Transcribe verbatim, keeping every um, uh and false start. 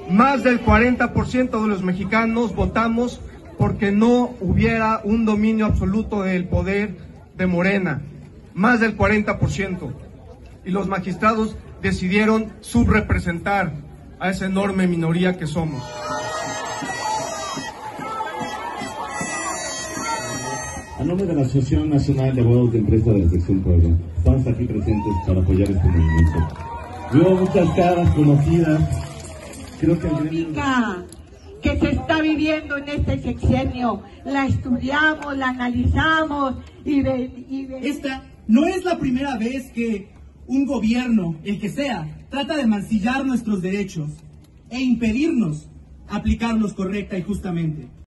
Más del cuarenta por ciento de los mexicanos votamos porque no hubiera un dominio absoluto del poder de Morena. Más del cuarenta por ciento. Y los magistrados decidieron subrepresentar a esa enorme minoría que somos. A nombre de la Asociación Nacional de Abogados de Empresa de la Sección Puebla, estamos aquí presentes para apoyar este movimiento. Veo muchas caras conocidas. Creo que el gremio que se está viviendo en este sexenio, la estudiamos, la analizamos y, ve, y ve. Esta no es la primera vez que un gobierno, el que sea, trata de mancillar nuestros derechos e impedirnos aplicarlos correcta y justamente.